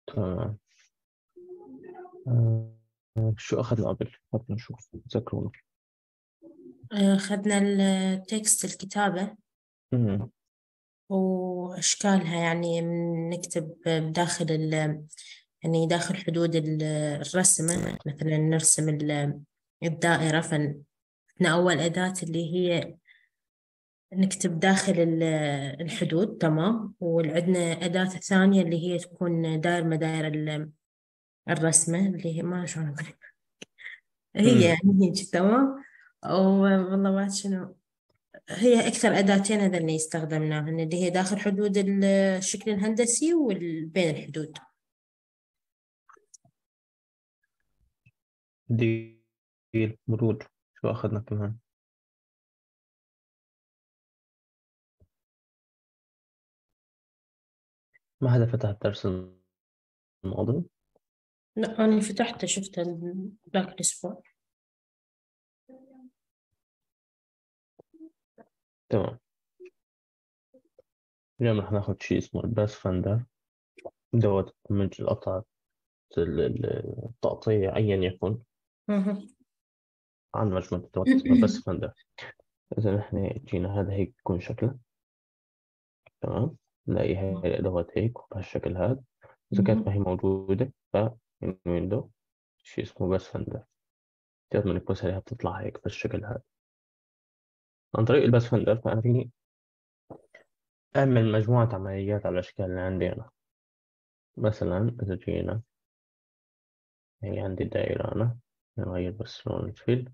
تمام. شو أخذنا قبل؟ خلنا نشوف، ذكرونا. أخذنا التكست، الكتابة مم. وأشكالها، يعني نكتب بداخل يعني داخل حدود الرسمة. مثلا نرسم الدائرة، فإحنا أول أداة اللي هي نكتب داخل الحدود. تمام. وعندنا أداة ثانية اللي هي تكون داير مداير الرسمة، اللي هي ما شلون أقول لك. هي مم. يعني هيك. تمام. والله ما شنو. هي أكثر أداتين هذا اللي استخدمناهن، اللي هي داخل حدود الشكل الهندسي وبين الحدود. ديل مرود. شو أخذنا كمان؟ ما حدا فتح الدرس الماضي؟ لا، أنا فتحته شفته ذاك الأسبوع. تمام. اليوم رح ناخد شيء اسمه الباس فندر، دوت برنامج القطع التقطيع أيا يكن مهم. عن مجموعة أدوات اسمها بس فندر. إذا نحن جينا هذا هيك بكون شكله. تمام. نلاقي هاي الأدوات هيك بهالشكل هذا. إذا كانت ما مهم. هي موجودة فمن ويندو شيء اسمه بس فندر، تقدر نكبس عليها بتطلع هيك بالشكل هذا. عن طريق الباس فندر فأنا فيني أعمل مجموعة عمليات على الأشكال اللي عندي أنا. مثلا إذا جينا، هي عندي دائرة أنا، نغير بس لون الفيل،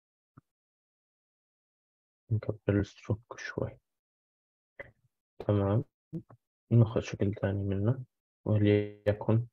نكبر الستروك شوي. تمام. ناخذ شكل ثاني منه، وليكن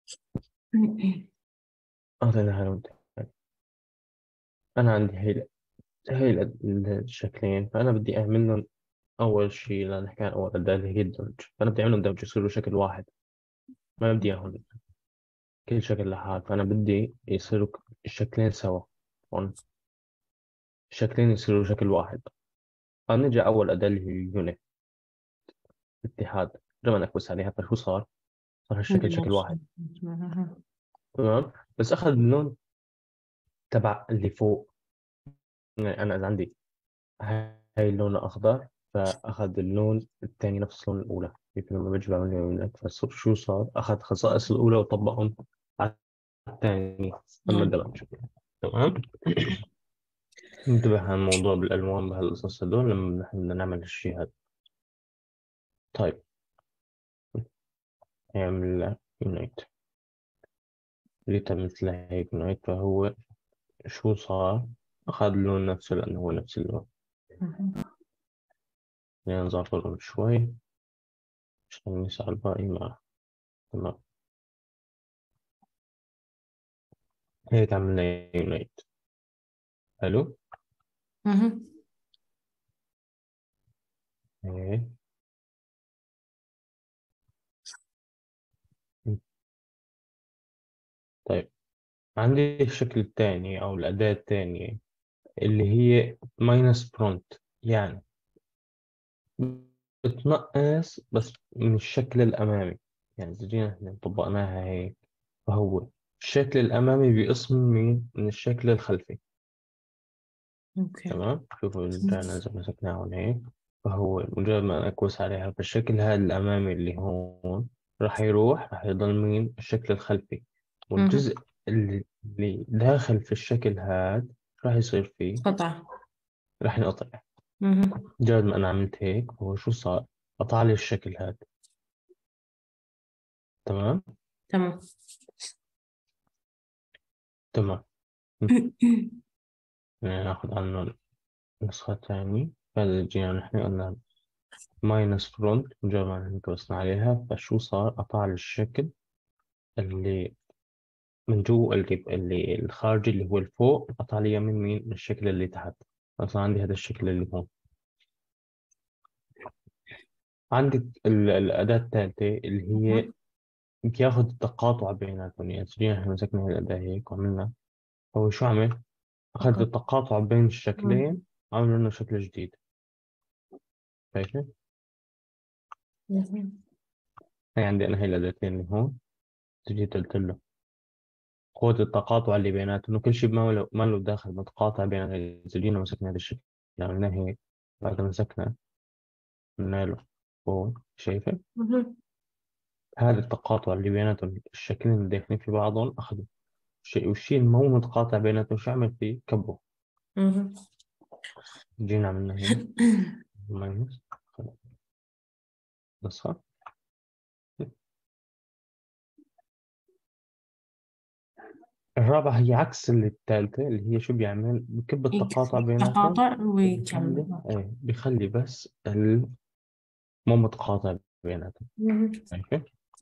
أعطينا لون ثاني. أنا عندي هي الشكلين، فأنا بدي أعمل لهم أول شيء نحكي عن أول أداة اللي هي الدمج. فأنا بدي أعملهم دمج يصيروا شكل واحد، ما بدي إياهم كل شكل لحال. فأنا بدي يصيروا الشكلين سوا، هون الشكلين يصيروا شكل واحد. فنرجع أول أداة اللي هي اليونت، اتحاد. لما نكبس عليها فشو صار؟ صار هالشكل شكل واحد. مهم. تمام. بس أخذ اللون تبع اللي فوق. يعني أنا إذا عندي هاي اللون أخضر، فأخذ اللون الثاني نفس اللون الأولى. كيف لما بيجي بعمل يونت فصار شو صار؟ أخذ خصائص الأولى وطبقهم على الثاني لما اندمج. تمام. انتبه على الموضوع بالألوان بهالقصص هدول لما نحن بدنا نعمل الشيء هذا. طيب، نعمل يونايت. لقيتها مثل هيك يونايت، فهو شو صار؟ أخذ اللون نفسه لأنه هو نفس اللون. مهم. يعني نظافرهم شوي عشان يسعى الباقي معه. تمام. هيك عملنا يونايت. حلو. مهم. هيك. طيب، عندي الشكل الثاني أو الأداة الثانية اللي هي ماينس برونت. يعني بتنقص بس من الشكل الأمامي. يعني إذا جينا إحنا طبقناها هيك، فهو الشكل الأمامي بيقص من الشكل الخلفي. اوكي. تمام. شوفوا رجعنا إذا مسكناه هون هيك، فهو مجرد ما أكوس عليها فالشكل هذا الأمامي اللي هون راح يضل مين الشكل الخلفي. مهم. والجزء اللي داخل في الشكل هذا راح يصير فيه، قطع. راح ينقطع. مهم. مجرد ما أنا عملت هيك هو شو صار؟ قطع لي الشكل هذا. تمام. تمام. تمام. يعني ناخذ عنه نسخة تانية. هذا جينا نحن قلنا ماينس فرونت، مجرد ما نحن كبسنا عليها فشو صار؟ قطع لي الشكل اللي من جوا، اللي الخارجي اللي هو الفوق، قطع لي من مين؟ من الشكل اللي تحت. أصلا عندي هذا الشكل اللي هون. عندي الأداة الثالثة اللي هي مهم. بياخذ التقاطع بيناتهم. يعني سجينا احنا مسكنا هاي الأداة هيك وعملنا، هو شو عمل؟ أخذ فقط. التقاطع بين مهم. الشكلين، عمل منه شكل جديد. شايفة؟ مهم. هي عندي أنا هاي الأداتين اللي هون. جيت قلت له قوة التقاطع اللي بيناتهم، إنه كل شيء ما له داخل متقاطع بيناتهم. إذا جينا مسكنا هذا الشكل، عملنا هيك، بعد ما مسكنا قلنا له هون، شايفة مهم. هذا التقاطع اللي بيناتهم، الشكلين اللي داخلين في بعضهم أخذوا شيء، والشيء اللي مو متقاطع بيناتهم شو عمل فيه؟ كبه. مهم. جينا عملنا هيك ماينس نصها. الرابعة هي عكس الثالثة، اللي هي شو بيعمل؟ بكب التقاطع بيناتهم تقاطع وبيخلي ويكمل. بيخلي بس المو متقاطع بيناتهم. مهم. شايفة؟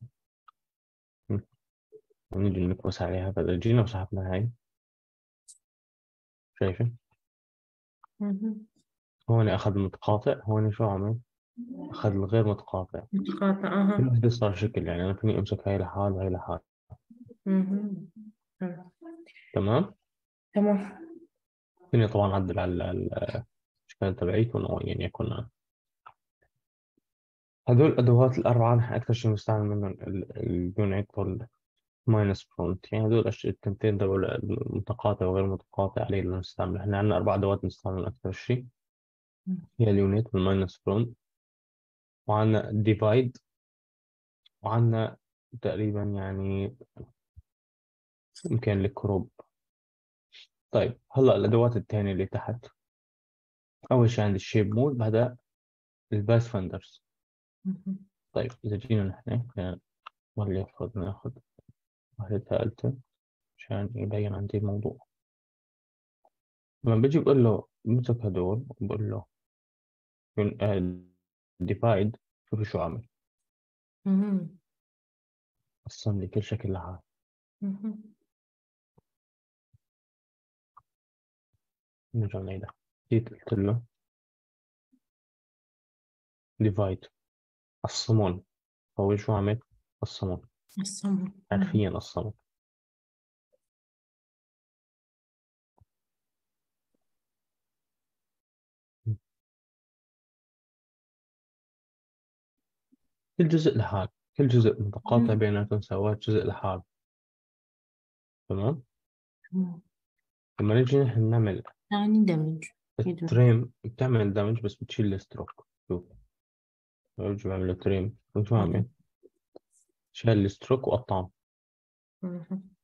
ونيجي نكبس عليها، فإذا جينا وسحبنا هاي، شايفة؟ مهم. هون أخذ متقاطع، هون شو عمل؟ أخذ الغير متقاطع. تقاطع. كل أها. واحدة صار شكل، يعني أنا فيني أمسك هاي لحال وهي لحال. مهم. تمام؟ تمام. فيني طبعا أعدل على الأشكال تبعيتهم، أو يعني يكون هدول الأدوات الأربعة نحن أكثر شيء بنستعمل منهم اليونيك والماينس فرونت. يعني هدول التنتين تبع المتقاطع وغير المتقاطع عليه اللي بنستعمل. احنا عندنا أربع أدوات بنستعمل أكثر شيء، هي اليونيت والماينس فرونت، وعندنا الديفايد، وعندنا تقريبا يعني يمكن الكروب. طيب هلا الأدوات الثانية اللي تحت، أول شيء عندي الشيب مود، بعدها الباث فندرز. مهم. طيب إذا جينا نحن يعني ناخذ واحدة ثالثة عشان يبين عندي الموضوع. لما بيجي بقول له امسك هدول، بقول له ديفايد، شوف شو عمل، مهم. قسم لي كل شكل لحال. مهم. نرجع نعيدها. جيت قلت له ديفايد، قسمون، هو شو عمل؟ قسمون، الصمت. حرفيا قسمون. كل جزء لحال، كل جزء متقاطع مهم. بيناتهم سوات جزء لحال. تمام. مهم. لما نيجي نحن نعمل يعني دمج. يدمج. التريم، بتعمل دامج بس بتشيل الستروك. شوف برجع بعمل تريم، شو عمل؟ شال الستروك وقطعه. مهم.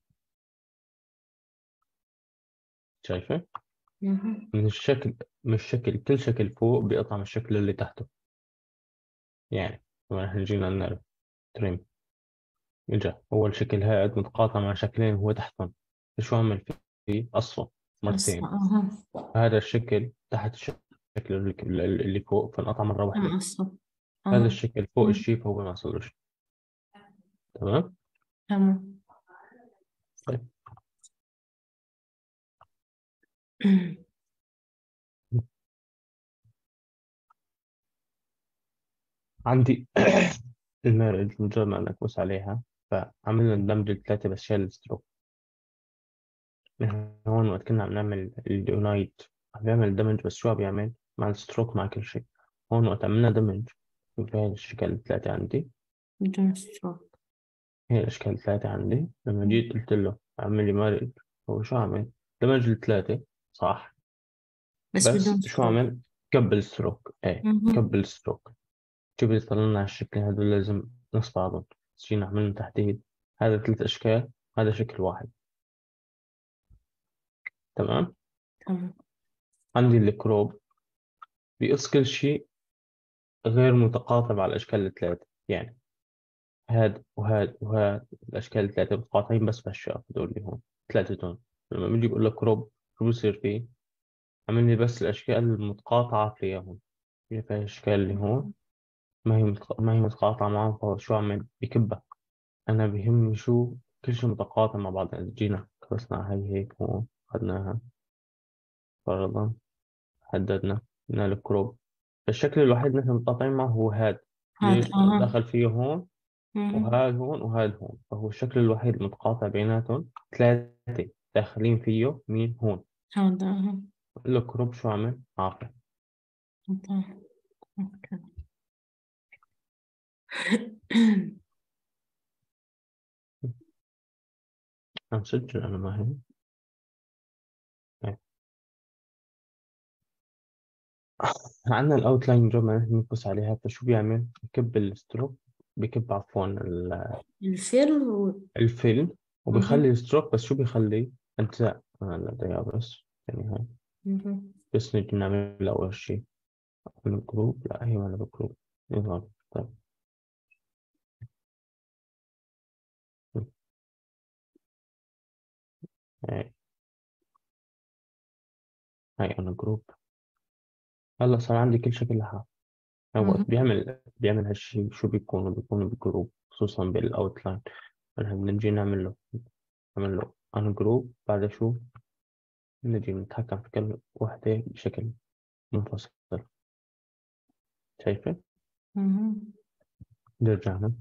شايفه؟ مهم. من الشكل، من الشكل، كل شكل فوق بيقطع من الشكل اللي تحته. يعني لما احنا جينا نعرف تريم، اجا اول شكل هاد متقاطع مع شكلين هو تحتهم، شو عمل فيه؟ قصه أصلا. مرتين. أها. هذا الشكل تحت الشكل اللي فوق، فانقطع مرة واحدة. أصلا. هذا أها. الشكل فوق مهم. الشيء فهو ما صارش. تمام. تمام. طيب عندي المارج، مجرد ما نكبس عليها فعملنا الدمج الثلاثة بس شال الستروك. نحن هون وقت كنا عم نعمل اليونايت عم بيعمل دمج بس شو عم بيعمل؟ مع الستروك مع كل شيء. هون وقت عملنا دمج، شوف هاي الأشكال الثلاثة عندي، بدون ستروك. هي الأشكال الثلاثة عندي. لما جيت قلت له عمل لي مارج، هو شو عمل؟ دمج الثلاثة صح، بس بدون بس شو ستروك. عمل؟ كبل ستروك. ايه مهم. كبل ستروك. شوف إذا طلعنا على الشكل هذول لازم نص بعضهم. بس جينا عملنا تحديد، هذا ثلاث أشكال، هذا شكل واحد. تمام. تمام. عندي الكروب، بيقص كل شيء غير متقاطع على الأشكال الثلاثة. يعني هاد وهاد وهاد الأشكال الثلاثة متقاطعين بس بهالشقف هدول اللي هون ثلاثتهم. لما بيجي بقول لك كروب، شو بصير فيه؟ عامل لي بس الأشكال المتقاطعة فيهم. في الأشكال اللي هون ما هي متقاطعة معهم، فهو شو عمل؟ بكبها. أنا بيهمني شو كل شيء متقاطع مع بعض. يعني جينا خلصنا هاي هيك هون، أخذناها فرضا، حددنا قلنا له كروب. الشكل الوحيد اللي نحن متقاطعين معه هو هاد. هذا. ليش؟ لأنه أها. دخل فيه هون مهم. وهذا هون وهذا هون، فهو الشكل الوحيد المتقاطع بيناتهم ثلاثة داخلين فيه. مين هون؟ هذا. أها. بقول له كروب، شو عمل؟ عاقل. طيب. أوكي. عم سجل أنا ما هي. طيب. عندنا الأوتلاين جوب ما نحن نبص عليها، فشو بيعمل؟ بكب الستروك، بكب عفوا الفيل الفيلم، وبيخلي مهم. الستروك، بس شو بيخلي؟ أجزاء. لا دقيقة بس، يعني هاي مهم. بس نجي نعمل أول شيء من الجروب. لا هي ولا بالجروب، يلا. طيب. هاي هاي أنا جروب. هلا صار عندي كل شكل لها. هو وقت مهم. بيعمل هالشيء، شو بيكونوا بالجروب، خصوصا بالأوتلاين. نحن بنجي نعمل له أنا جروب، بعد شو نجي نتحكم في كل وحدة بشكل منفصل. شايفة؟ مهم. نرجع هنا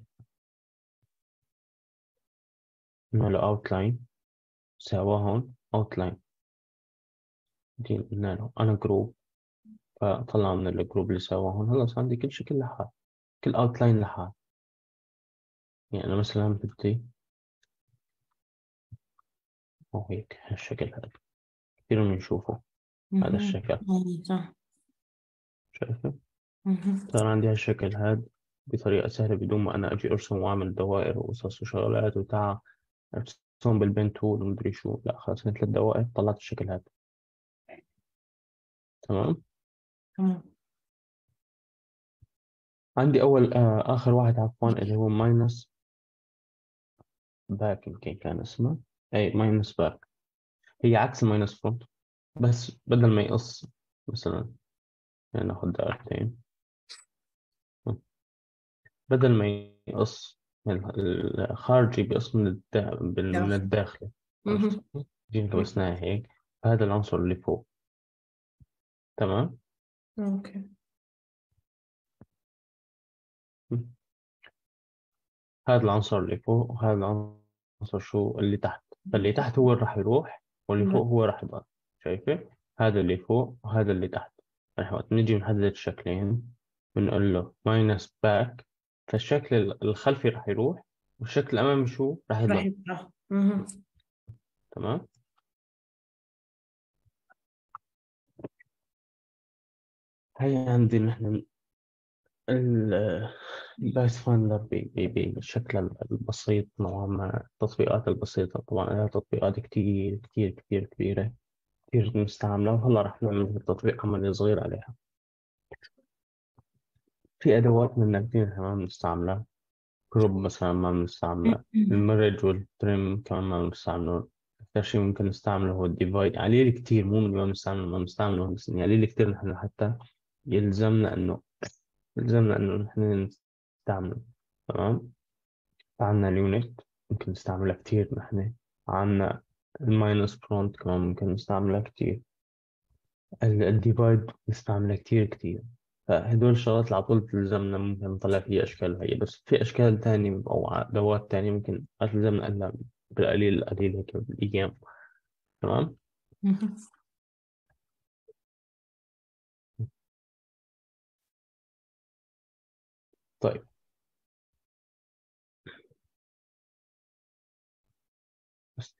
نعمل له أوتلاين، سوا هون أوتلاين، دي قلنا له أنا جروب، فطلع من الجروب اللي سوا هون. هلا صار عندي كل شكل لحال، كل أوتلاين لحال. يعني أنا مثلا بدي أو هيك هالشكل هذا كثير بنشوفه، هذا مهم. الشكل. أي صح. شايفة؟ مهم. صار عندي هالشكل هذا بطريقة سهلة، بدون ما أنا أجي أرسم وأعمل دوائر وقصص وشغلات وتعب أرسم بالبين تول ومدري شو. لا خلاص، هي 3 دوائر طلعت الشكل هذا. تمام. تمام. عندي أول آخر واحد عفوا اللي هو ماينس باك، يمكن كان اسمه. أي ماينس باك، هي عكس الماينس فرونت، بس بدل ما يقص مثلا، يعني ناخد دائرتين، بدل ما يقص الخارجي بيقص من داخل. الداخلي. عرفت؟ مهم. دي لو قسناها هيك، هذا العنصر اللي فوق. تمام. أوكي. هذا العنصر اللي فوق، وهذا العنصر شو اللي تحت. فاللي تحت هو اللي راح يروح، واللي فوق مهم. هو راح يضل. شايفه؟ هذا اللي فوق وهذا اللي تحت. راح وقت نجي نحدد الشكلين، بنقول له ماينس باك، فالشكل الخلفي راح يروح، والشكل الأمامي شو راح راح يضل. يبقى. مهم. تمام. هي عندي نحن البايث فايندر بالشكل البسيط نوعا ما، التطبيقات البسيطة. طبعا لها تطبيقات كتير كتير كتير كبيرة، كتير مستعملة، وهلا رح نعمل تطبيق عملي صغير عليها. في أدوات من كتير إحنا ما بنستعملها. جروب مثلا ما بنستعملها، المرج والترم كمان ما بنستعمله. أكثر شيء ممكن نستعمله هو الديفايد، قليل كتير، مو من ما بنستعمله ما بنستعمله، بس يعني قليل كتير نحن حتى يلزمنا إنه يلزمنا إنه نحن نستعمله. تمام. عندنا اليونت ممكن نستعملها كتير نحن. عندنا الماينس فرونت كمان ممكن نستعملها كتير. الديفايد نستعملها كتير كتير. فهدول الشغلات اللي على طول تلزمنا ممكن نطلع فيها أشكال هي، بس في أشكال تانية أو أدوات تانية ممكن ما تلزمنا إلا بالقليل القليل هيك بالأيام. تمام. مهم. طيب. بس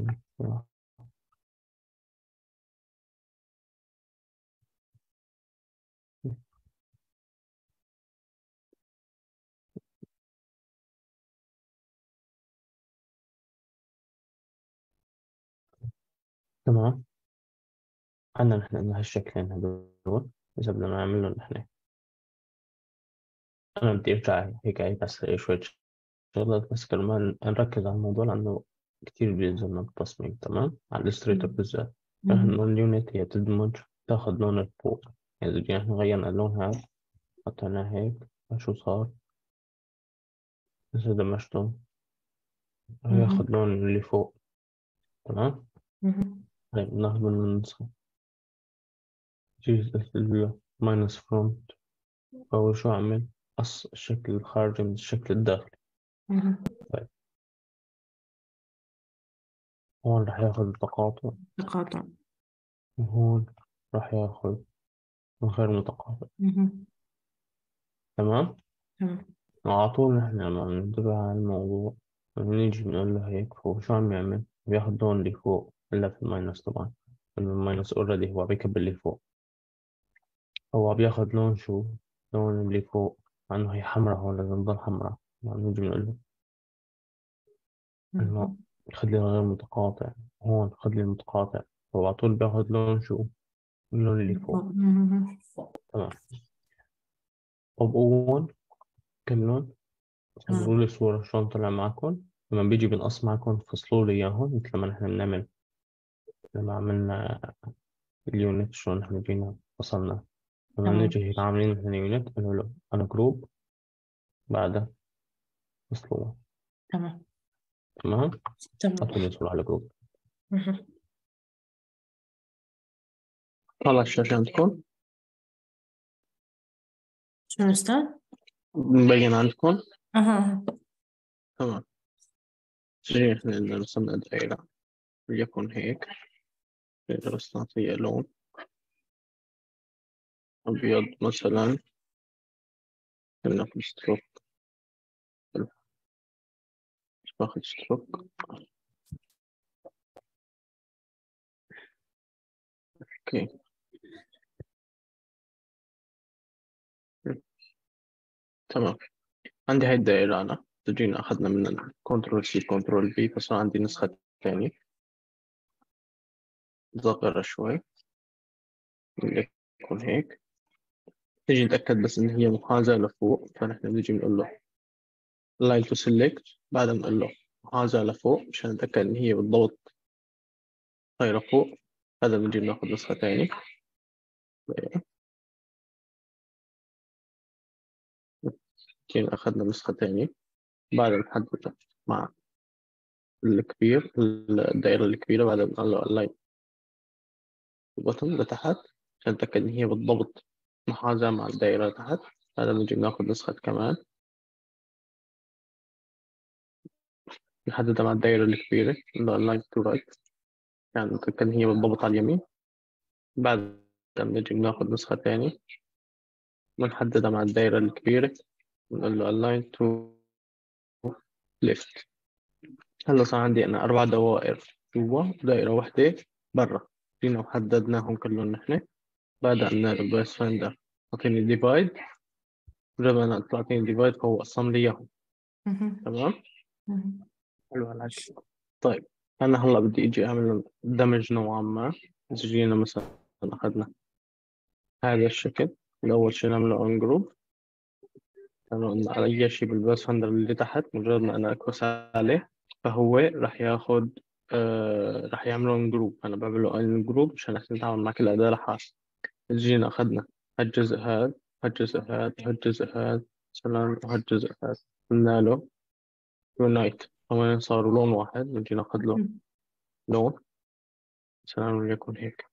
تمام. عندنا نحن إنه هالشكلين هدول، إذا بدنا نعملهم نحن. أنا بدي أرجع هيك بس شوية شغلات بس كرمال نركز على الموضوع، لأنه كتير بيلزمنا بالتصميم. تمام، على الإلستريتور بالذات. مهم. فإنه اليونت هي تدمج، تاخذ لون الفوق. يعني إذا جينا إحنا غيرنا اللون هذا، حطيناه هيك، شو صار؟ إذا دمجته هياخذ مهم. لون اللي فوق. تمام. مهم. طيب ناخذ من النسخة جيز ماينس فرونت. فهو شو عمل؟ قص الشكل الخارجي من الشكل الداخلي. مهم. طيب هون راح ياخذ التقاطع، تقاطع. وهون راح ياخذ من غير متقاطع. مهم. تمام. تمام. على طول نحن لما ننتبه على الموضوع، نيجي نقول له هيك، هو شو عم يعمل؟ بياخد لون اللي فوق إلا في الماينس طبعا، لأنه الماينس أوريدي هو بيكب اللي فوق. هو بياخد لون شو؟ لون اللي فوق، مع إنه هي حمرا، هون لازم تضل حمرا. نيجي بنقول له إنه مهم. خد لي غير متقاطع، هون خد لي متقاطع. هو على طول بياخد لون شو؟ اللون اللي فوق. مهم. تمام. طب وون كم لون؟ صوروا لي صورة شلون طلع معكم. لما بيجي بنقص معكم فصلوا لي إياهم، مثل ما نحن بنعمل لما عملنا اليونت، شلون نحن جينا وصلنا. لما تمام. نجي هيك عاملين نحن يونت، قالوا له أنا جروب، بعدها فصلوا. تمام. تمام. تمام. أعطوني صورة على جروب. مهم. طلع الشاشة عندكم؟ شنو أستاذ؟ مبين عندكم؟ أها. تمام. نجي نحن إذا رسمنا دائرة وليكن هيك، بس نعطيها لون أبيض مثلا، ناخذ ستروك، باخذ ستروك. اوكي. تمام. عندي هاي الدائرة أنا، تجينا أخذنا من كنترول سي كنترول في، بس أنا عندي نسخة ثانية صغيرة شوي، يكون هيك. نجي نتأكد بس إن هي محاذاة لفوق، فنحن بنجي بنقول له لاين تو سيلكت، بعدها بنقول له محاذاة لفوق مشان نتأكد إن هي بالضبط طايرة فوق. هذا بنجي بناخذ نسخة ثانية. جينا أخذنا نسخة ثانية، بعدها بنحددها مع الكبير، الدائرة الكبيرة، بعدها بنقول له لاين بوتن لتحت عشان نتأكد إن هي بالضبط محاذاة مع الدائرة تحت. هذا بنجي بناخذ نسخة كمان، نحددها مع الدائرة الكبيرة اللي لاين تو رايت، يعني نتأكد إن هي بالضبط على اليمين. بعد بنجي بناخذ نسخة ثانية، بنحددها مع الدائرة الكبيرة، بنقول له align to left. هلا صار عندي أنا 4 دوائر جوا ودائرة واحدة برا، جينا وحددناهم كلهم نحن. بعدها قلنا له بس فايندر أعطيني ديفايد، جاب أنا تعطيني ديفايد فهو قسم لي إياهم. مهم. تمام. مهم. حلو هالحكي. طيب أنا هلا بدي أجي أعمل دمج نوعا ما. إذا جينا مثلا أخذنا هذا الشكل، الأول شيء نعمله on جروب، لأنه على أي شيء بالباس هندر اللي تحت مجرد ما أنا أكبس عليه فهو راح ياخد راح يعملون جروب. أنا بعمله ان جروب عشان إحنا نتعامل مع كل أداة لحال. جينا أخذنا هالجزء هذا، هالجزء هذا، هالجزء هذا مثلا، وهالجزء هذا، قلنا له يونايت، هون صاروا لون واحد. نجي ناخذ له مهم. لون مثلا وليكن هيك.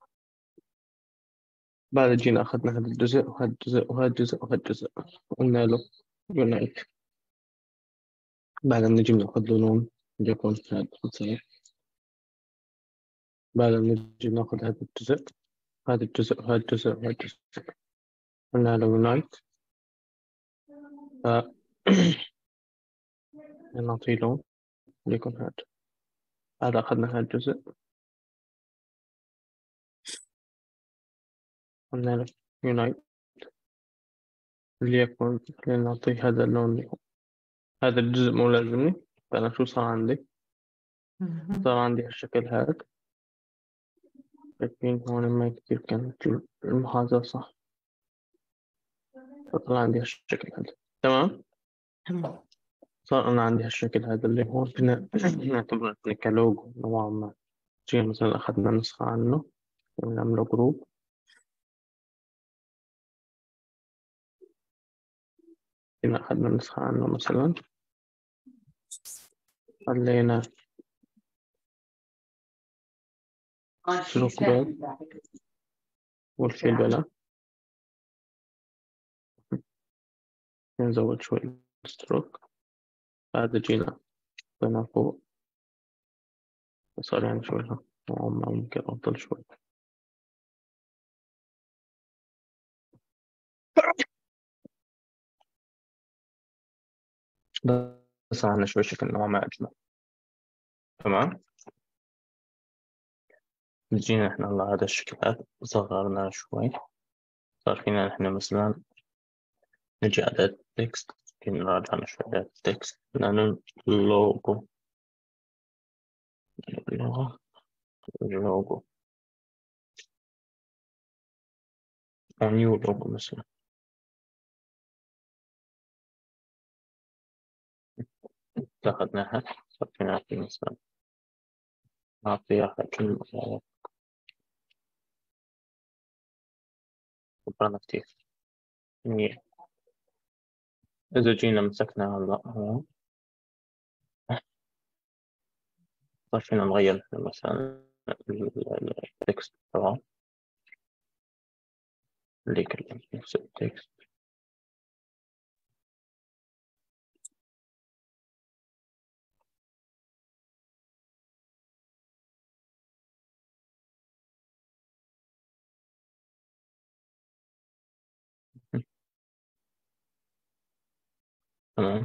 بعد جينا أخذنا هذا الجزء وهذا الجزء وهذا الجزء وهذا الجزء، قلنا له يونايت. بعد نجي ناخذ له لون يكون هذا مثلا. بعد نجي ناخذ هذا الجزء، هذا الجزء وهذا الجزء وهذا الجزء، قلنا له يونايت. ف نعطيه لون يكون هذا. هذا أخذنا هذا الجزء، قلنا له يونايت ليكن. خلينا نعطيه هذا اللون اللي هو. هذا الجزء مو لازمني، فأنا شو صار عندي؟ مهم. صار عندي هالشكل هذا. لكن هون ما كتير كانت المحاذاة صح، فطلع عندي هالشكل هذا. تمام. تمام. صار أنا عندي هالشكل هذا اللي هون فينا نعتبره كلوجو نوعا ما. جينا مثلا أخذنا نسخة عنه ونعمله جروب. جينا أخذنا نسخة عنه مثلا، خلينا سلوك باد والفيل بلا، نزود شوي الستروك. بعد جينا حطينا فوق، صار يعني شوي نوعا ما ممكن أفضل شوي. بس عنا شوي شكل نوعا ما أجمل. تمام. جينا إحنا على هذا الشكل هذا، صغرنا شوي، صار فينا إحنا مثلا نجي على التكست، نراجع شوي على التكست، لأنه اللوجو، اللوجو أو نيو لوجو مثلا، أخذناها، صار فينا مثلا نعطيها كلمة، كبرنا كتير. منيح. إذا جينا مسكنا هلا هون، صار فينا نغير مثلا التكست تبعه، اللي كله نفس التكست. تمام.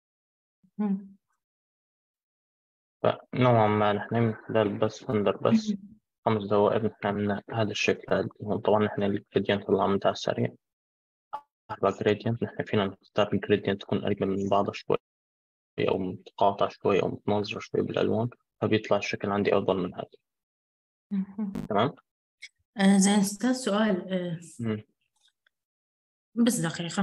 فنوعا ما نحن من خلال بس فندر بس 5 دقائق نحن عملنا هذا الشكل هذا. طبعا نحن الجريدينت طلع من على السريع 4 جريدينت، نحن فينا نختار الجريدينت تكون قريبة من بعضها شوي، أو متقاطعة شوي، أو متناظرة شوي بالألوان، فبيطلع الشكل عندي أفضل من هذا. تمام. زين أستاذ، سؤال مم. بس دقيقة.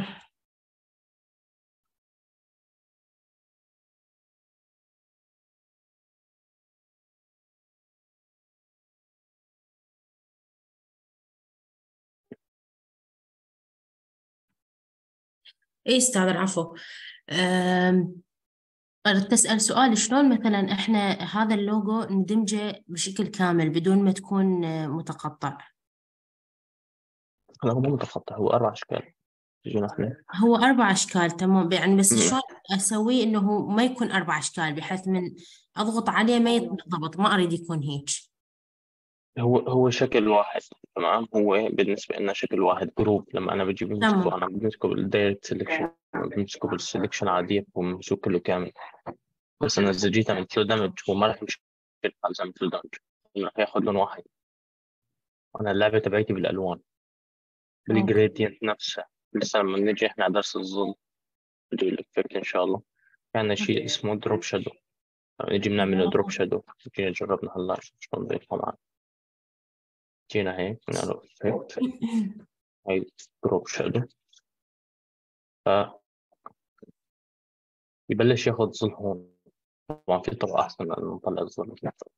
إيه أستاذ، العفو. أردت أسأل سؤال، شلون مثلا إحنا هذا اللوجو ندمجه بشكل كامل بدون ما تكون متقطع؟ هلا هو مو متقطع، هو 4 أشكال يجينا احنا. هو 4 أشكال، تمام يعني، بس مم. شلون أسويه إنه ما يكون 4 أشكال بحيث من أضغط عليه ما يتضبط؟ ما أريد يكون هيك. هو شكل واحد. تمام. هو بالنسبة لنا شكل واحد جروب. لما أنا بجي بمسكه، تمام. أنا بمسكه بالدايركت سelection، بمسكه بالسلكشن عادية، هو ممسوك كله كامل. بس أنا إذا جيت عملت له دمج، هو ما راح يمشي حال إذا عملت له دمج، راح ياخذ لون واحد. أنا اللعبة تبعيتي بالألوان، أوكي. بالجريدينت نفسها. لسه لما نجي إحنا على درس الظل، نجي الإفكت إن شاء الله، كان شيء اسمه دروب شادو. نجي بنعمل دروب شادو، جينا جربنا هلا شلون بيطلع معنا. جينا هيك بنعمل إفكت، هاي دروب شادو، فيبلش ياخذ ظل هون. طبعا في طرق أحسن لأنه نطلع الظل.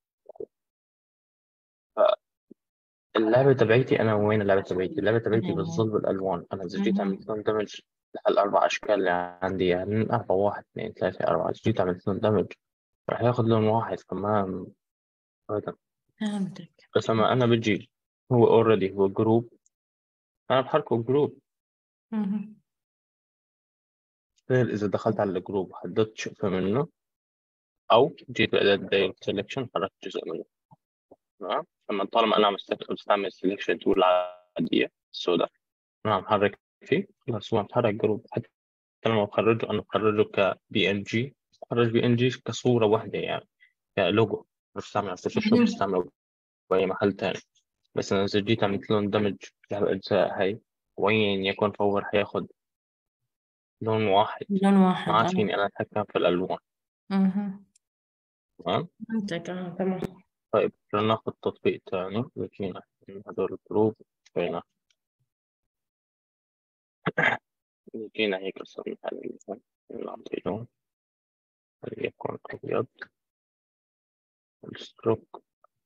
فاللعبة تبعيتي أنا، وين اللعبة تبعيتي؟ اللعبة تبعيتي بالظل بالألوان. أنا إذا جيت عملت لهم دمج ال4 أشكال اللي عندي، يعني 4، 1، 2، 3، 4، جيت عملت لهم دمج راح ياخذ لون واحد كمان أبدا. فهمتك. بس لما أنا بجي، هو أوريدي هو جروب، أنا بحركه جروب. مهم. غير إذا دخلت على الجروب وحددت شقفة منه، أو جيت بأداة دايركت سelection حركت جزء منه. تمام. لما طالما أنا مستعمل سelection تول العادية السوداء، أنا عم حرك فيه، خلاص هو عم تحرك جروب. حتى لما بخرجه، أنا بخرجه كبي إن جي، بخرج بي إن جي كصورة واحدة يعني، كلوجو. بستعمل على فوتوشوب، بستعمله بأي محل تاني. بس أنا إذا جيت عملت لهم دمج الأجزاء هاي، وين يكون، فهو رح ياخد لون واحد. لون ما واحد، عاد فيني أنا أتحكم في الألوان. مهم. تمام. فهمتك، تمام. طيب ناخذ تطبيق تاني. فينا من هدول الجروب، فينا جينا هيك صرنا على نعطي لون يكون أبيض. الستروك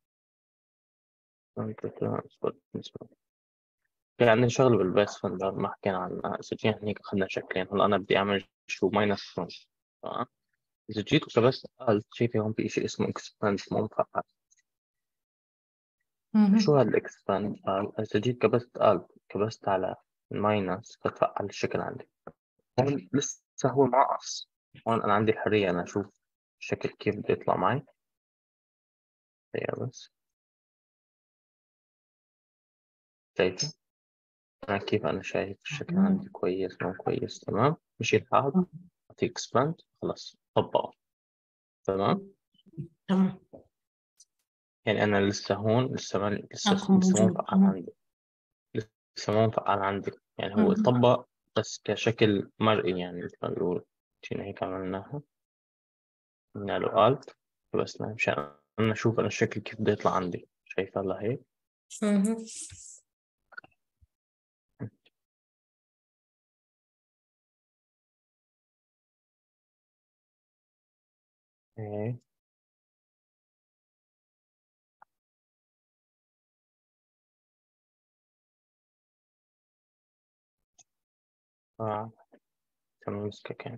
أسود بالنسبة لي. في عندنا شغل بالبيس فندر ما حكينا عنها. إذا جينا هنيك أخذنا شكلين. هلا أنا بدي أعمل شو ماينس 1. تمام. إذا جيت وكبست قال شايفي هون في شيء اسمه إكسباند مو مفعل. شو مهم. هذا الإكسباند؟ قال إذا جيت كبست، قال كبست على ماينس فتفعل الشكل عندي. هون لسه هو معقص. هون أنا عندي الحرية أنا أشوف الشكل كيف بده يطلع معي. هي بس شايفة أنا كيف أنا شايف الشكل عندي كويس مو كويس. تمام. مشي الحال، أعطيه إكسباند، خلاص طبقه. تمام. تمام. يعني أنا لسه هون، لسه أكو مو موجود. مفعل عندي، لسه مو مفعل عندي. يعني هو مهم. طبق بس كشكل مرئي، يعني مثل ما بيقول. جينا هيك عملناها، قلنا له آلت، بس مشان أنا أشوف أنا الشكل كيف بده يطلع عندي. شايفة هلا هيك؟ مهم. إيه. آه. تمام مسكة كان.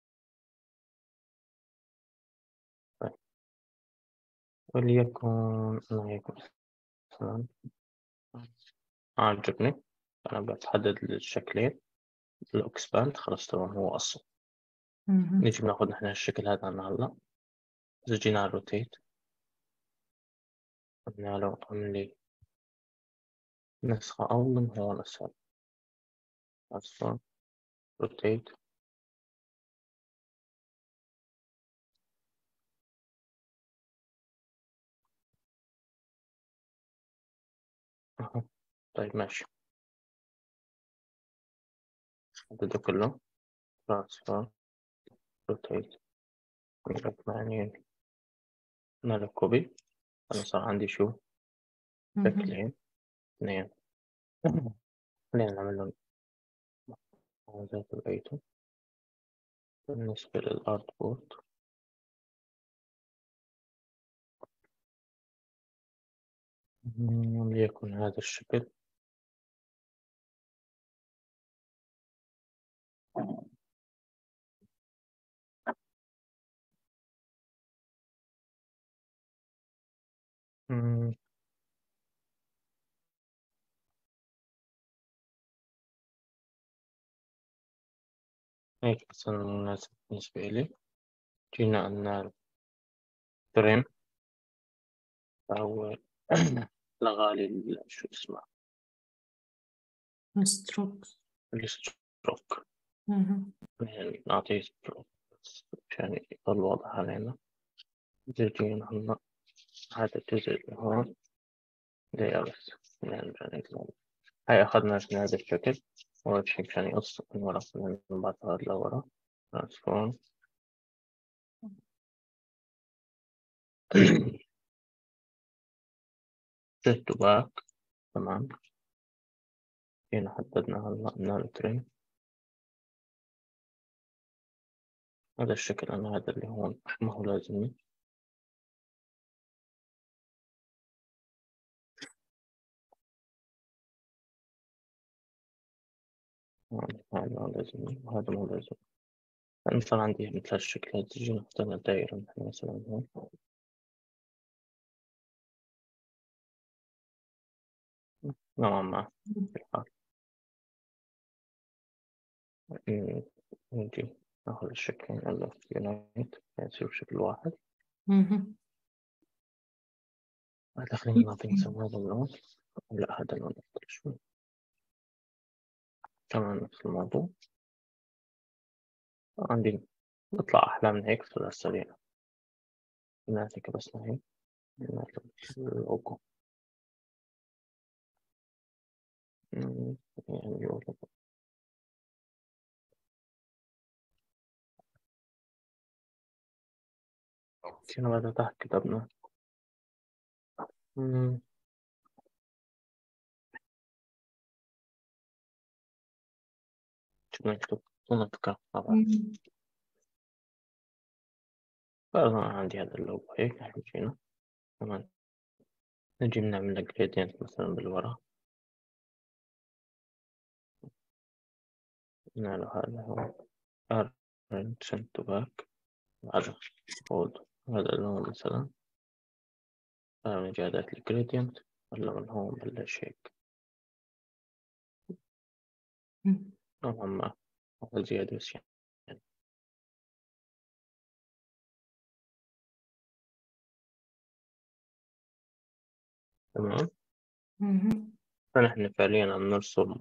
طيب، وليكن أنا هيك مثلا عجبني. أنا بحدد الشكلين، الإكسباند خلص تمام، هو أصلا مهم. نيجي بناخد نحن الشكل هذا عنا هلا. إذا جينا على الروتيت، قلنا له اعمل لي نسخة أول من هون أسفل، أصلا روتيت. أها. طيب ماشي، حدده كله، ترانسفير، روتيت، 180، نعمل كوبي. أنا صار عندي شو مهم. شكلين اثنين. خلينا نعمل لهم ذات الأيتم. بالنسبة للأرت بورد، ليكن هذا الشكل. مم، هيك مثلا مناسب بالنسبة لي. جينا عنا فريم، أو لغالي شو اسمه، ستروك. الستروك. مهم. يعني نعطيه ستروك بس عشان يضل واضح علينا. إذا جينا هنا هذا الجزء اللي هون دقيقة بس، يعني عشان يطلع. هاي أخذنا من هذا الشكل. أول شيء مشان يقص من ورا، خلينا نبعث هذا لورا. ترانسفورم. set to back. تمام. هنا حددنا هلا قلنا له تري. هذا الشكل، أنا هذا اللي هون ما هو لازمني. هذا ما لازمني وهذا مو لازم. مثلا عندي مثل هالشكل هذا، تجي نختار دائرة نحن مثلا هون. نوعا ما في الحال. نجي ناخذ الشكلين هلا يونايت يصير شكل واحد. مهم. هذا خلينا نعطيه مثلا هذا اللون. لا، هذا اللون أفضل شوي. كمان نفس الموضوع. عندي بطلع أحلى من هيك في السريع. هيك بس هيك اللوجو. يعني يقول كنا بعد تحت كتبنا. مم، شو بدنا نكتب؟ بدنا نفكر مع بعض. مهم. فأنا عندي هذا اللوجو هيك نحن جينا. كمان نجي بنعمل لك gradient مثلا بالورا. نعمل هذا هو Arrange send to back. هذا hold هذا اللون مثلا. نجي أداة الجريدينت. هلا من هون بلش هيك مهم. نوعا ما، هذا زيادة بس يعني. تمام. مهم. فنحن فعليا عم نرسم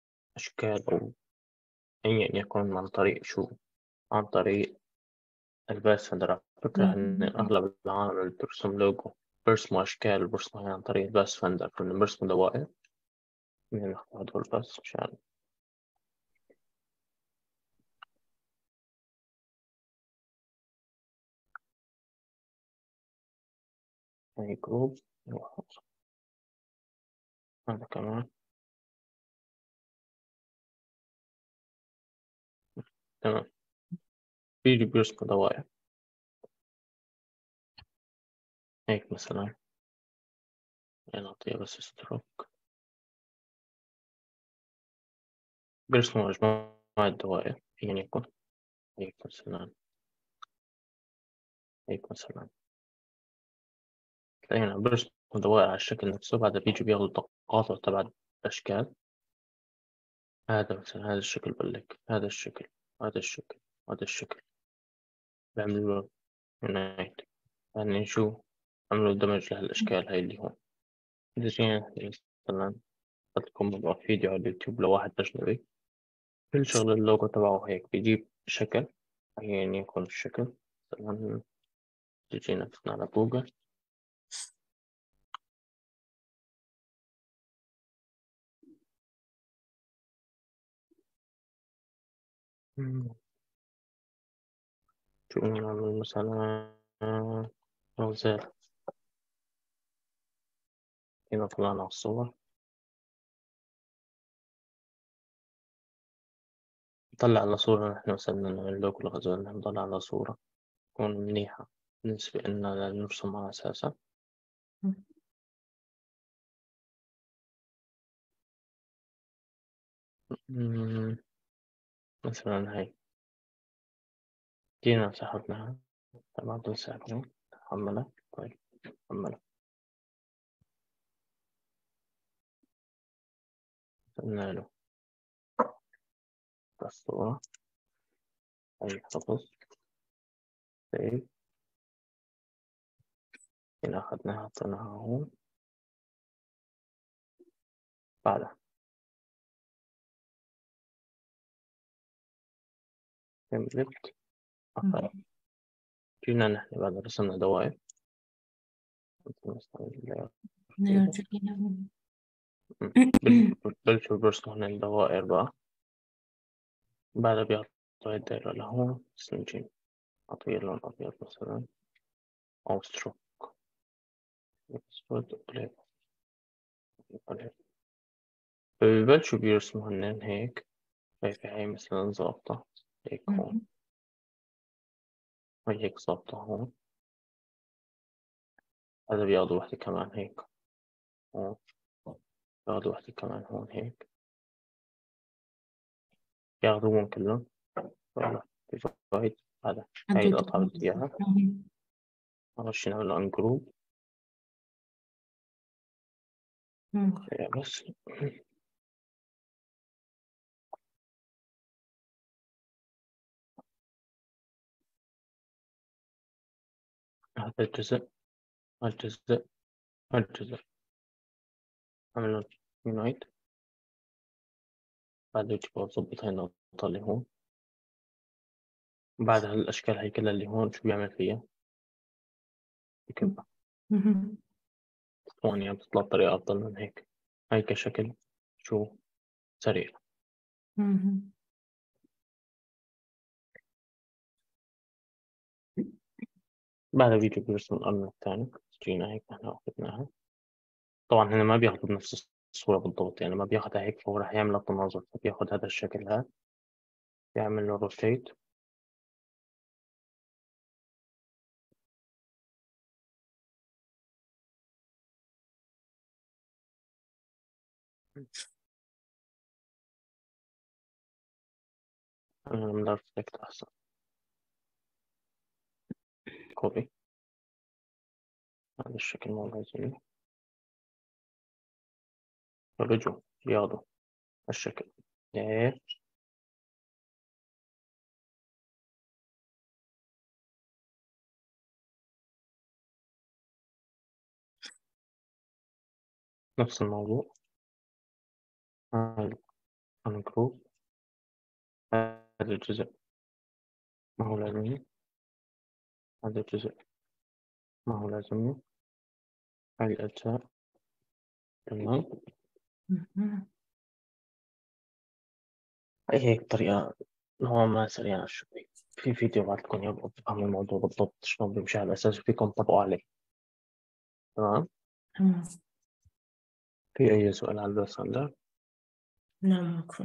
أشكال أو أيا يكن عن طريق شو؟ عن طريق الباثفندر على فكرة إن أغلب العالم اللي بترسم لوجو بيرسموا أشكال وبيرسموا عن طريق الباثفندر، كنا بنرسم دوائر من هدول بس مشان هاي جروب. هذا كمان تمام. بيجي بيرسموا دوائر هيك مثلا، يعني نعطيها بس ستروك، بيرسموا مجموعة دوائر يعني يكون هيك مثلا، هيك مثلا تلاقينا بيرسموا دوائر على الشكل نفسه، بعدها بيجوا بياخدوا التقاطع تبع الأشكال. هذا مثلا هذا الشكل بقولك، هذا الشكل، هذا الشكل، هذا الشكل، بيعملوا له يونايت، يعني شو عملوا دمج لهالأشكال هاي اللي هون. إذا جينا مثلا لكم موضوع فيديو على اليوتيوب لواحد أجنبي، كل شغل اللوجو تبعه هيك بيجيب شكل، يعني يكون الشكل مثلا، تجينا مثلا على جوجل شو نعمل مثلا غزال، هنا طلعنا على الصور، نطلع على صورة نحن مثلا من اللوجو الغزال، نطلع على صورة تكون منيحة بالنسبة لنا نرسم على أساسها. مم، مثلا هاي جينا سحبناها تمام، نسحبها حملها، طيب حملها، قلنا له الصورة، هاي حفظ سيف، هنا أخذناها حطيناها هون، بعدها كملت أخذ. جينا نحن بعد رسمنا دوائر مثلا نرجع بلشوا برسموا هنا الدوائر بقى، بعدها بيعطوا هاي الدايرة لهون، بس نجي نعطيه لون أبيض مثلا أو ستروك أسود قليل قليل، فبيبلشوا بيرسموا هنن هيك، شايفة هاي مثلا ظابطة هيك هون، هاي هيك ظابطة هون، هذا بياخدوا وحدة كمان هيك هون، بياخدوا وحدة كمان هون هيك، ياخدوهم كلهم ولا ديفايد. هذا هاي حدود. القطعة بدي إياها، أول شي نعمل أن جروب بس. هذا الجزء، هالجزء، هالجزء، عملوا يونايت، بعد يجي بظبط هاي النقطة اللي هون، بعد هالأشكال هاي كلها اللي هون شو بيعمل فيها؟ بكبها ثواني، عم تطلع بطريقة أفضل من هيك، هاي كشكل شو سريع. بعدها بيجي بيرسم الأمر الثاني، جينا هيك نحن أخذناها، طبعا هنا ما بياخذ بنفس الصورة بالضبط، يعني ما بياخذها هيك، فهو راح يعمل تناظر، فبياخذ هذا الشكل هذا، بيعمل له روتيت، أنا من الأركتكت أحسن، كوبي، هذا الشكل مو عايزينه، فرجعوا ياخذوا الشكل إيه، نفس الموضوع، هذا الجروب، هذا الجزء ما هو لازم، هذا الجزء ما هو لازمني، هاي الأجزاء. تمام. هيك طريقة نوعا ما سريعة شوي. في فيديو بعتلكم إياه بفهم الموضوع بالضبط شلون بيمشي على أساس فيكم تطبقوا عليه. تمام. تمام. في أي سؤال على الدرس عندك؟ لا ماكو.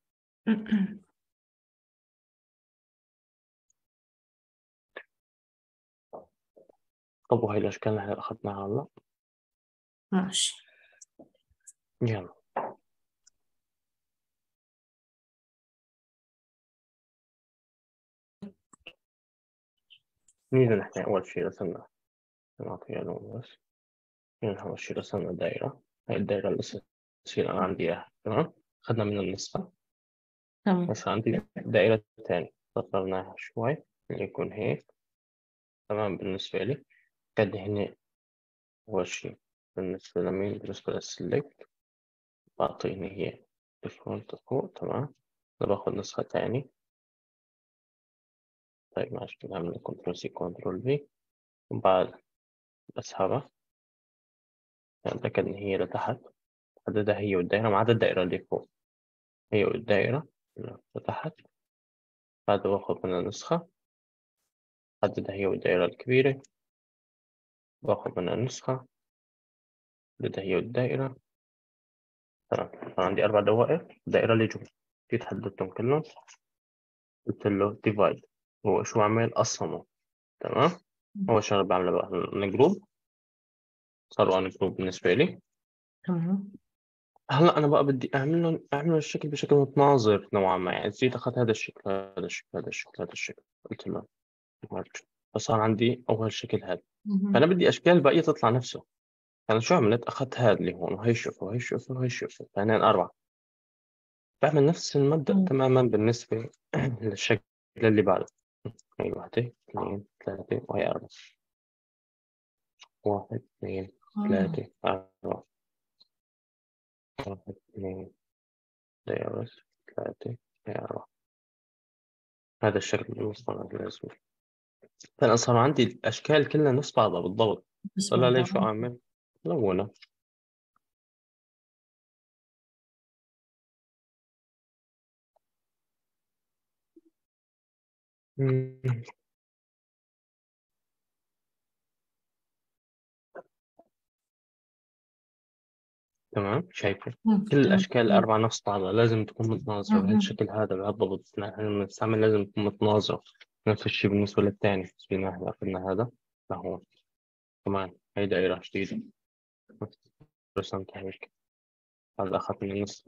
طب وهي الأشكال اللي إحنا أخذناها هلا؟ ماشي. يلا. نيجي نحكي أول شيء رسمنا، نعطيها لون بس. نيجي أول شيء رسمنا دائرة، هاي الدائرة الأساسية اللي أنا عندي إياها. تمام. أخذنا منها النسخة. تمام. بس عندي دائرة تانية صغرناها شوي يكون هيك. تمام. بالنسبة لي قد هنا أول شيء بالنسبة لمين، بالنسبة للسلكت بعطيني هي ديفولت فوق. تمام. باخذ نسخة تاني. طيب ماشي، نعمل كنترول سي كنترول في وبعد بسحبها. أتأكد إن هي لتحت، حددها هي والدائرة ما عدا الدائرة اللي فوق، هي والدائرة اللي لتحت. بعد باخذ منها نسخة، حددها هي والدائرة الكبيرة، باخذ منها نسخة، حددها هي والدائرة. تمام. عندي 4 دوائر. الدائرة اللي جوا جيت حددتهم كلهم، قلت له ديفايد. هو شو عمل؟ قسمه. تمام. أول شغلة بعملها بقى جروب، صاروا أنا جروب بالنسبة لي. تمام. هلا أنا بقى بدي أعمل الشكل بشكل متناظر نوعا ما، يعني جيت أخذت هذا الشكل هذا الشكل هذا الشكل هذا الشكل، قلت له merge. فصار عندي أول شكل هذا. فأنا بدي أشكال باقية تطلع نفسه. أنا شو عملت؟ أخذت هذا اللي هون وهي شوفوا وهي شوفوا وهي شوفوا، فهنا 4. بعمل نفس المبدأ تماما بالنسبة للشكل اللي بعده. هي 1 2 3 وهي 4. 1 2 3 4. 1 2 3 3 4. هذا الشكل المصطنع لازم. فأنا صار عندي الأشكال كلها نفس بعضها بالضبط. بس طلع لي شو بعضها. أعمل؟ لونها. مم. تمام. شايفه كل الأشكال الأربعة نفس بعضها، لازم تكون متناظرة بهالشكل هذا بهالضبط. نحن بنستعمل لازم تكون متناظرة. نفس الشيء بالنسبة للثاني. فينا احنا أخذنا هذا لهون. كمان هي دائرة جديدة رسمتها هيك. هذا أخذت من النص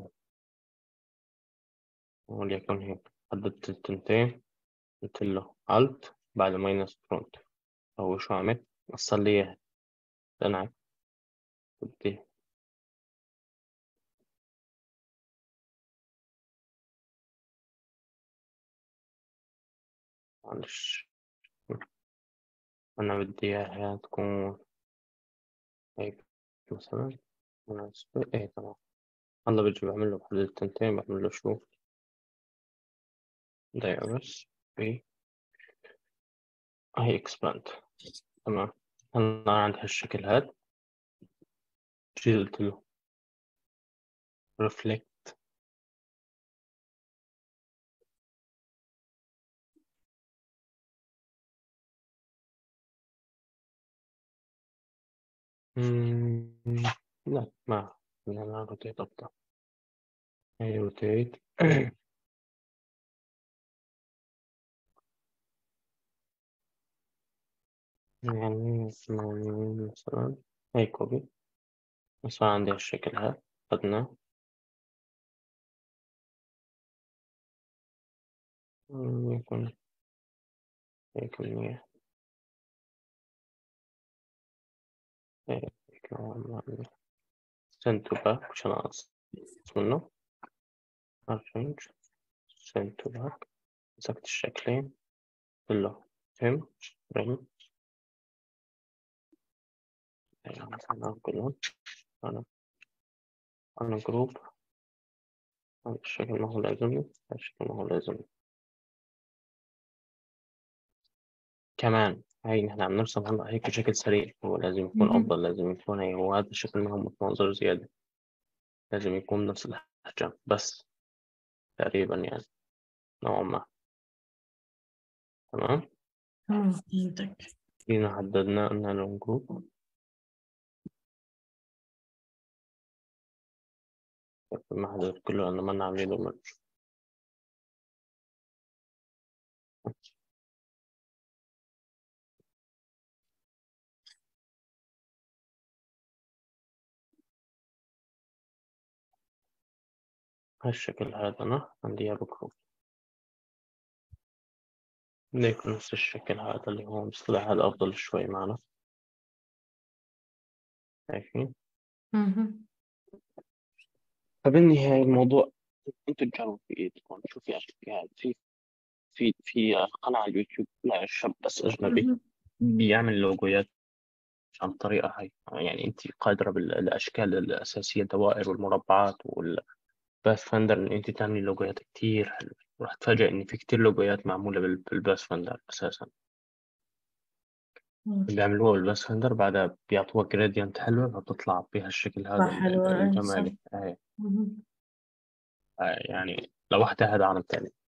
وليكن هيك. حددت التنتين، قلت له Alt بعد ماينس فرونت. هو شو عمل؟ وصل لي إياها. أنا بدي معلش، أنا بدي إياها تكون هيك مثلا مناسبة. إيه تمام. هلا بجي بعمل له بحدد التنتين، بعمل له شو دايرس في هي اكسباند. تمام. هلا عندي هالشكل هذا. جيت قلت له ريفلكت. لا ما روتيت أبطأ. هي روتيت. يعني مثلا هي كوبي. بس عندي هالشكل هذا أخذناه. يكون هيك منيح. هيك نوعاً ما منيح. send to back عشان أقص منه. arrange send to back. مسكت الشكلين كله هم رم. يعني مثلا كلهم أنا جروب. هذا الشكل ما هو لازمني، هذا الشكل ما هو لازمني. كمان هاي نحن عم نرسم هلا هيك بشكل سريع، هو لازم يكون مهم. أفضل، لازم يكون هي هو هذا الشكل ما هو متناظر زيادة، لازم يكون نفس الحجم بس تقريبا يعني نوعا ما. تمام. فهمتك. فينا حددنا قلنا لون جروب، ما حدد كله لأنه ما عاملين له مرج. هالشكل هذا أنا عندي إياه بجروب، بده يكون نفس الشكل هذا اللي هو مصطلح هذا أفضل شوي معنا. شايفين؟ مهم. فبالنهاية الموضوع أنتوا تجربوا في إيدكم، شوفي أشكال في قناة على اليوتيوب لشاب بس أجنبي مهم. بيعمل لوجوهات عن الطريقة هاي. يعني أنت قادرة بالأشكال الأساسية، الدوائر والمربعات والباث فندر، إن أنت تعملي لوجوهات كتير حلوة. راح تفاجئ إن في كتير لوجوهات معمولة بالباث فندر أساسا، بيعملوها بالباث فندر بعدها بيعطوها جريدينت حلوة فبتطلع بهالشكل هذا حلوة، أي صح. الجمالي. مهم. يعني لو واحدة هذا عالم تاني.